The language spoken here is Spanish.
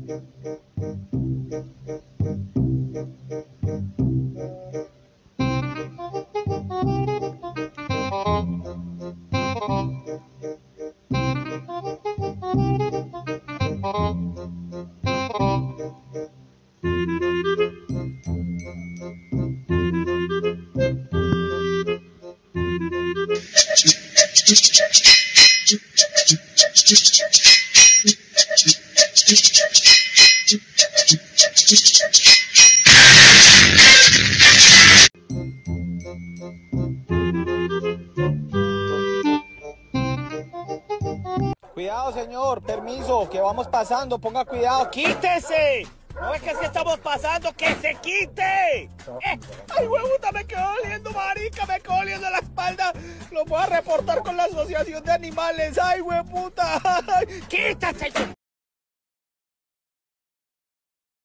Cuidado, señor, permiso, que vamos pasando, ponga cuidado, quítese. ¿No es que estamos pasando? ¡Que se quite! ¡Ay, huevuta, me quedo oliendo, marica! Me quedo oliendo la espalda. Lo voy a reportar con la asociación de animales. ¡Ay, huevuta! ¡Quítate!